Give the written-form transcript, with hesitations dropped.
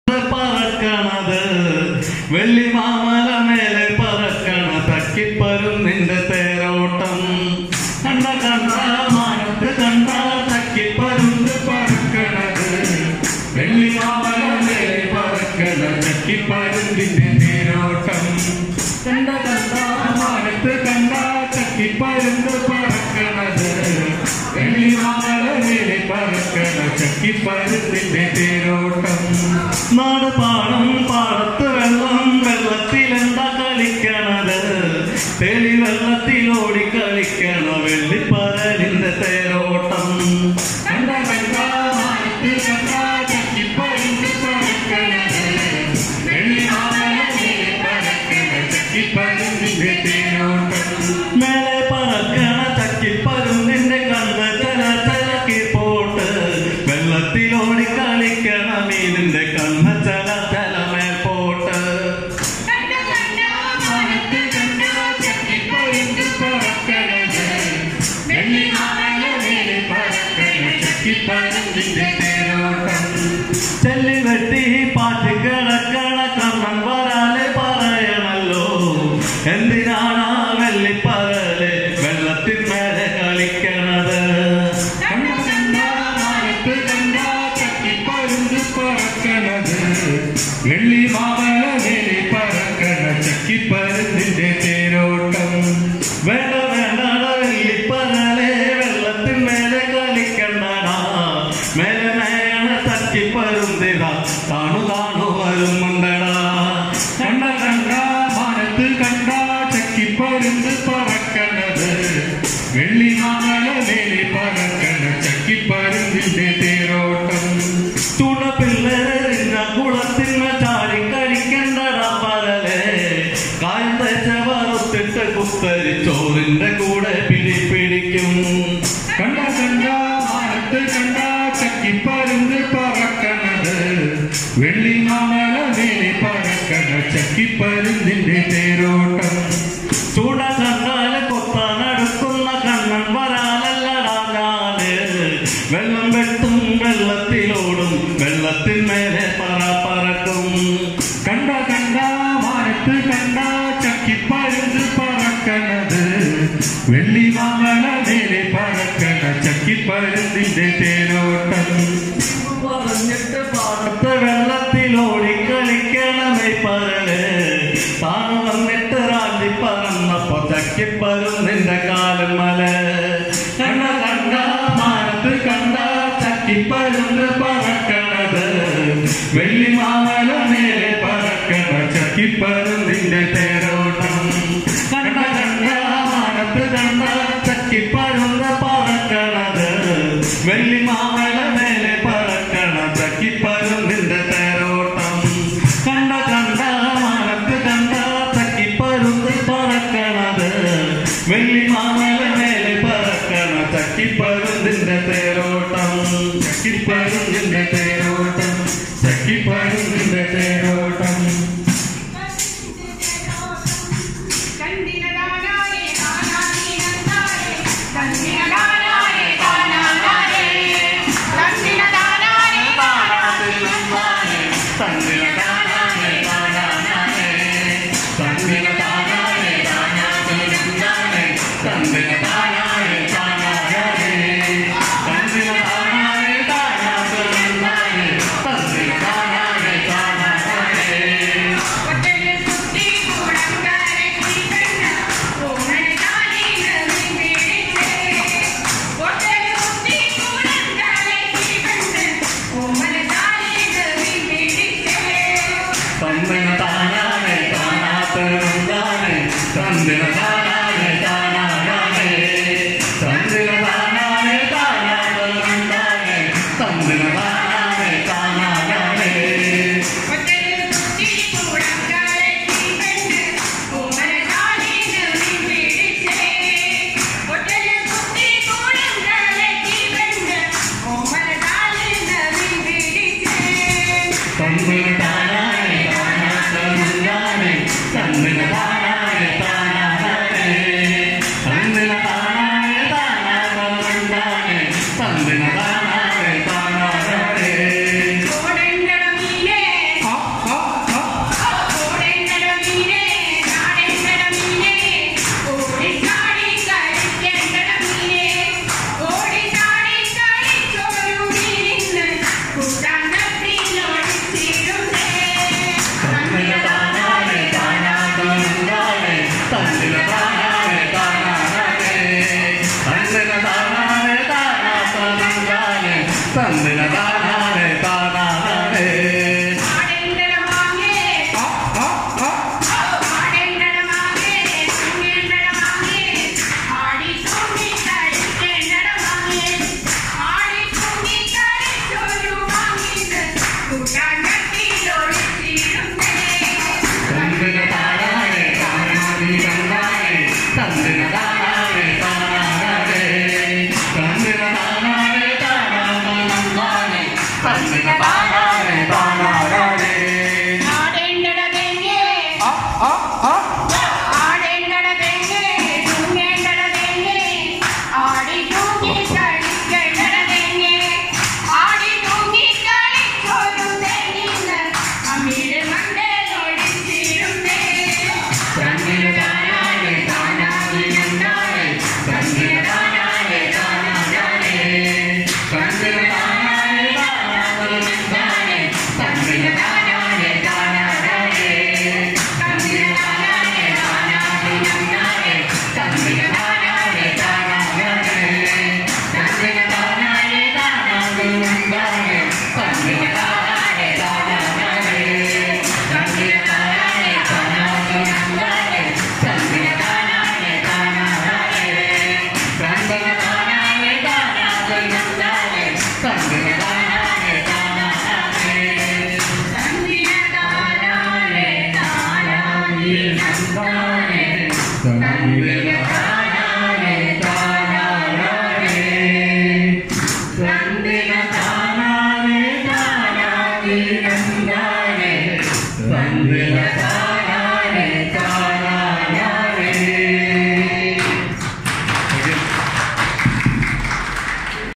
പറക്കണത് വെള്ളി മാമല മേലെ പറക്കണ തക്കിപ്പരുന്നിന്റെ തേരോട്ടം കണ്ട കണ്ട മാനത്ത് കണ്ട തക്കിപ്പരുന്ന് പറക്കണത് വെള്ളി മാമല മേലെ പറക്കണ തക്കിപ്പരുന്നിന്റെ തേരോട്ടം കണ്ട കണ്ട മാനത്ത് കണ്ട തക്കിപ്പരുന്ന് പറക്കണത് വെള്ളി മാമല മേലെ പറക്കണ തക്കിപ്പരുന്നിന്റെ തേരോട്ടം നാട് പാടം പാടത്ത് വെള്ളം വെള്ളത്തിലെന്താ കളിക്കണത് തെളി വെള്ളത്തിലോടി കളിക്കണ വെള്ളിപ്പരലിന്റെ തേരോട്ടം കണ്ട കണ്ട മാനത്ത് കണ്ട ചക്കിപ്പരുന്ന് പറക്കണത് വെള്ളി മാമല മേലെ പറക്കണ ചക്കിപ്പരുന്നിന്റെ തേരോട്ടം മേലെ പറക്കണ ചക്കിപ്പരുന്നിന്റെ കണ്ണ് ചല ചലക്കി പോട്ട് വെള്ളത്തിലോടി കളിക്കണ മീനിന്റെ കണ്ണ് ചല ചല മേൽപോട്ട് ചെല്ലി വെട്ടി പാറ്റി കിടക്കണ കണ്ണൻ വരാലെ പറയണല്ലോ എന്തിനാണ് വെള്ളിപ്പരല് വെള്ളത്തിന്മേലെ കളിക്കണത് വെള്ളി മാമല മേലെ പറക്കണ ചക്കിപ്പരുന്നിന്റെ തേരോട്ടം വേണ്ട വേണ്ട വെള്ളിപ്പരലെ വെള്ളത്തിന്മേലെ കളിക്കണ്ടടാ മേലെ മേണ ചക്കിപ്പരുന്നിതാ കാണു കാണു വരുന്നുണ്ടടാ കണ്ട കണ്ട മാനത്ത് കണ്ട ചക്കിപ്പരുന്ന് പറക്കണത് വെള്ളി മാമല മേലെ പറക്കണ ചക്കിപ്പരുന്നിന്റെ തേരോട്ടം തുണ പിള്ളേരിന്ന കുളത്തിന്മ ചാടി കഴിക്കണ്ടടാ പരലെ കായം തേച്ച വറുത്തിട്ട് കുത്തരി ചോറിന്റെ കൂടെ പിടിക്കും കണ്ട കണ്ട മാനത്ത് കണ്ട ചക്കിപ്പരുന്ന് പറക്കണത് വെള്ളി മാമല മേലെ പറക്കണ ചക്കിപ്പരുന്നിന്റെ തേരോട്ടം ചൂട കണ്ടാല് കൊത്താനടുക്കുന്ന കണ്ണൻ വരാലല്ലടാ ഞാന് വെള്ളം വെട്ടും വെള്ളത്തിലോടും വെള്ളത്തിന്മേലെ പറക്കും കണ്ട കണ്ട മാനത്ത് കണ്ട ചക്കിപ്പരുന്ന് പറക്കണത് വെള്ളി മാമല മേലെ പറക്കണ ചക്കിപ്പരുന്നിന്റെ തേരോട്ടം പറഞ്ഞിട്ട് പാടത്ത് വെള്ളത്തിലോടി കളിക്കണമേ പരല് താൻ വന്നിട്ട് റാഞ്ചി പറന്നപ്പോ ചക്കിപ്പരുന്നിന്റെ കാലും മല കണ്ട കണ്ട മാനത്ത് കണ്ട ചക്കിപ്പരുന്ന് പറക്കണത് വെള്ളി മാമല മേലെ പറക്കണ ചക്കിപ്പരുന്നിന്റെ തേരോട്ടം കണ്ട കണ്ട മാനത്ത് കണ്ട ചക്കിപ്പരുന്ന് പറക്കണത് വെള്ളി മാമല മേലെ പറക്കണ ചക്കിപ്പരുന്നിന്റെ തേരോട്ടം കണ്ട കണ്ട മാനത്ത് കണ്ട ചക്കിപ്പരുന്ന് പറക്കണത് വെള്ളി മാമല മേലെ പറക്കണ ചക്കിപ്പരുന്നിന്റെ തേരോട്ടം ചക്കിപ്പരുന്നിന്റെ തേരോട്ടം ചക്കിപ്പരുന്നിന്റെ തേരോട്ടം താനാനേ